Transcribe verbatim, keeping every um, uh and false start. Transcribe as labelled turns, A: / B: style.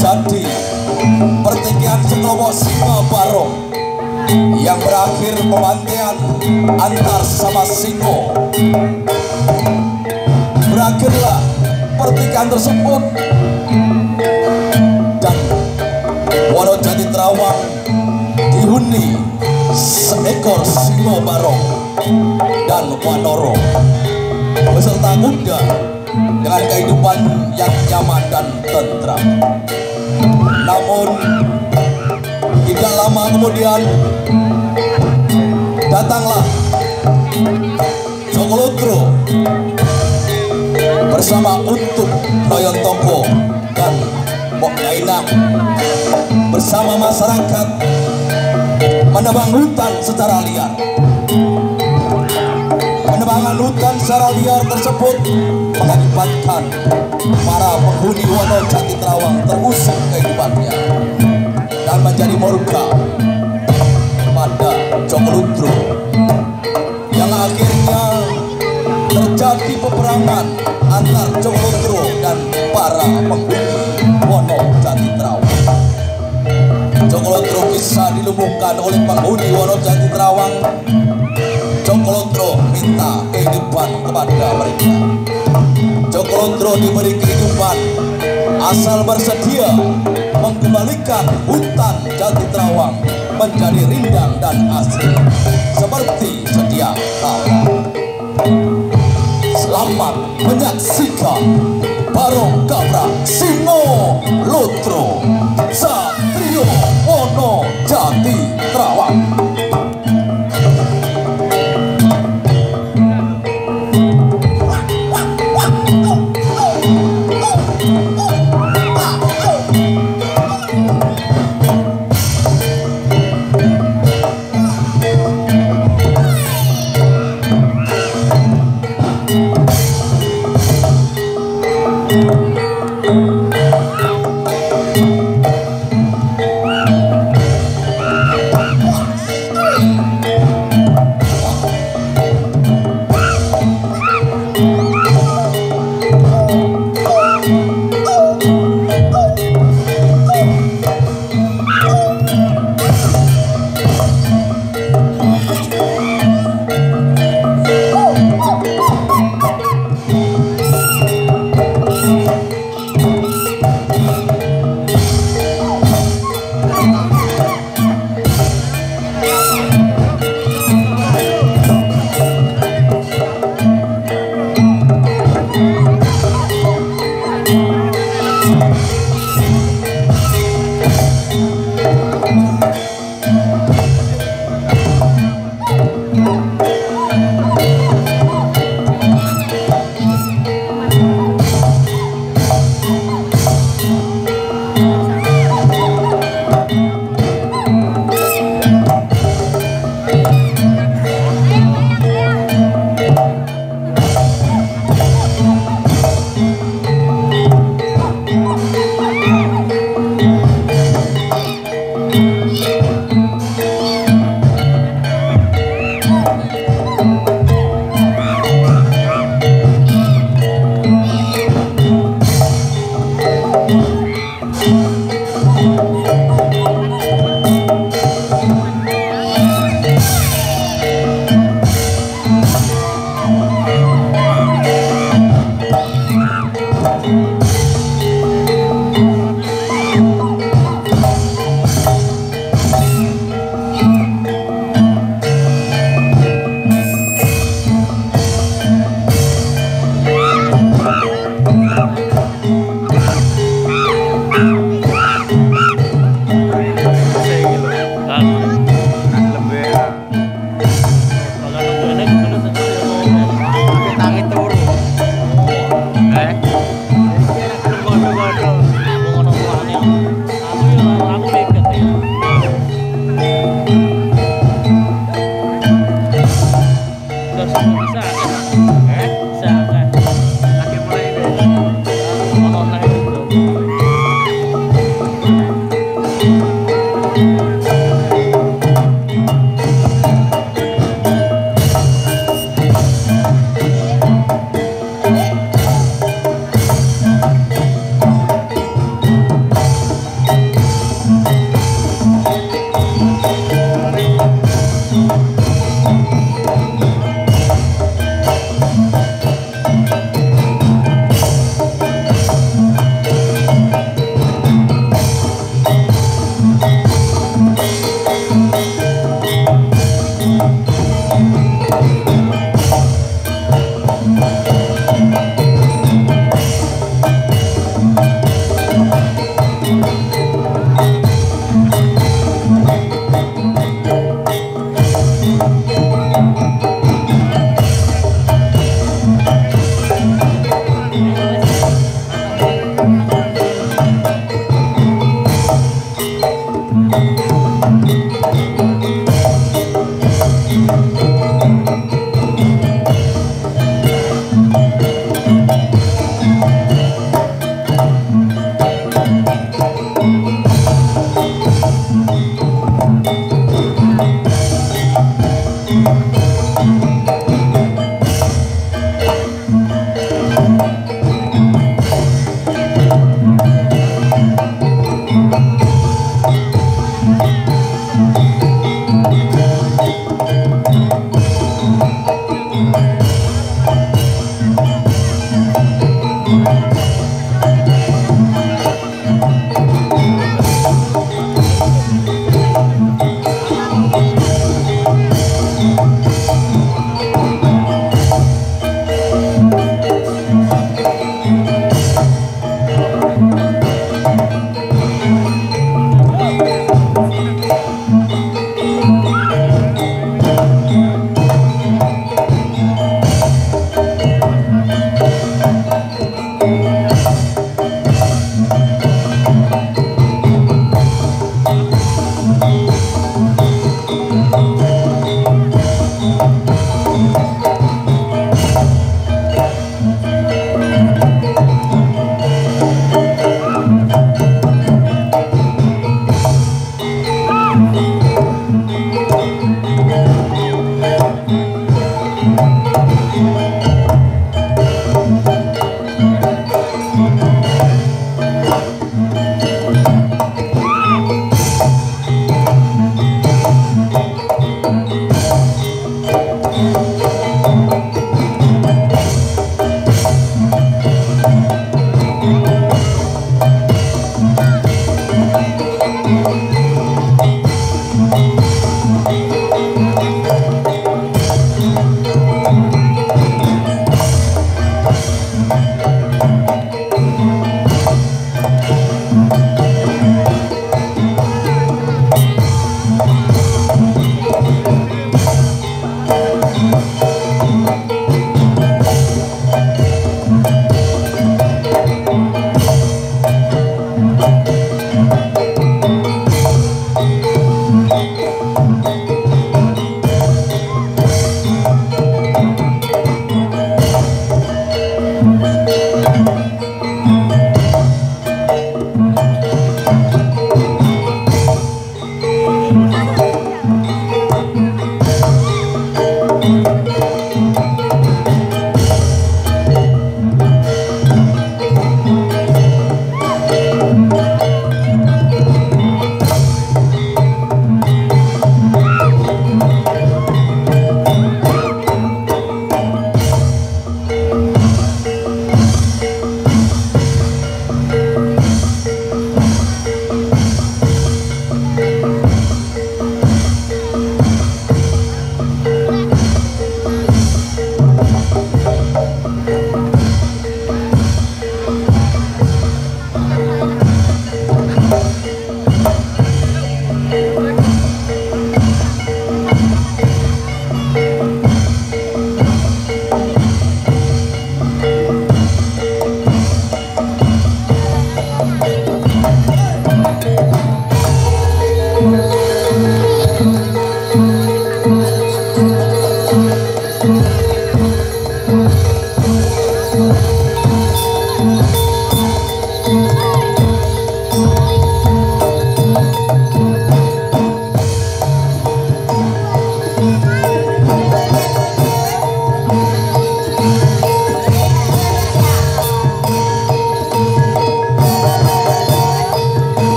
A: terjadi pertikaian sekelompok singa barong yang berakhir pembantaian antar sesama singo. Berakhirlah pertikaian tersebut dan Wonojati Terawang dihuni seekor singo barong dan Wanoro beserta kuda dengan kehidupan yang nyaman dan tentram. Namun tidak lama kemudian datanglah Jokolotro bersama Utuh Noyontoko dan Mbok Dainang bersama masyarakat menebang hutan secara liar. Penebangan hutan secara liar tersebut mengakibatkan para penghuni Wonojati Terawang terusik kehidupannya dan menjadi murka pada Jokolotro, yang akhirnya terjadi peperangan antar Jokolotro dan para penghuni Wonojati Terawang. Jokolotro bisa dilumpuhkan oleh penghuni Wonojati Terawang. Jokolotro minta kehidupan kepada mereka. Jokolotro diberi kehidupan asal bersedia mengembalikan hutan Jati Terawang menjadi rindang dan asri seperti sedia kala. Selamat menyaksikan Barong Gabrak.